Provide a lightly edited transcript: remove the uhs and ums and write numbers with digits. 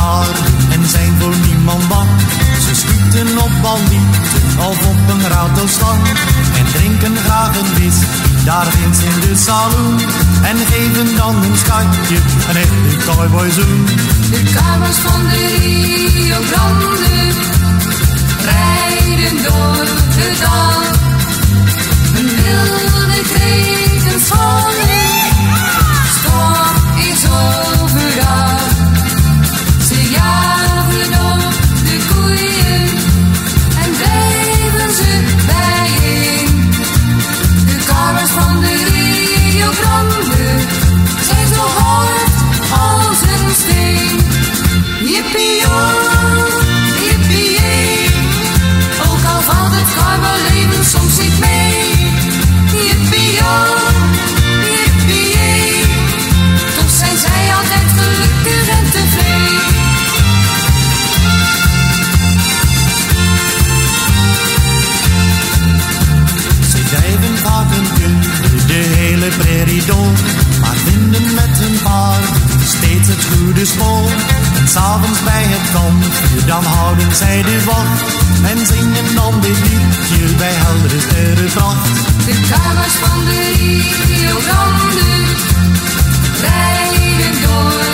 paarden en zijn voor niemand bang. Ze schieten op bandieten of op een ratelslang en drinken graag een whisky daar ginds in de saloon. En geven dan een schatje, een echte cowboyzoen. De kamers van de Rio Grande rijden door de dal. Een wilde krekenscholen, stop is overal. Ze jagen op de koeien en drijven ze bijeen. De kamers van de Rio Grande zijn zo hard als een steen. Yippie-oh, yippie-yee, ook al valt het cowboyleven soms niet mee. Yippie-oh, yippie-yee, toch zijn zij altijd gelukkig en tevreden. Ze drijven vaak een uur de hele prairie door, maar vinden met hun paard steeds het goede spoor. En s'avonds bij het kampvuur, dan houden zij de wacht en zingen dan dit liedje bij heldere sterrenpracht. De kamers van de Rio Grande rijden door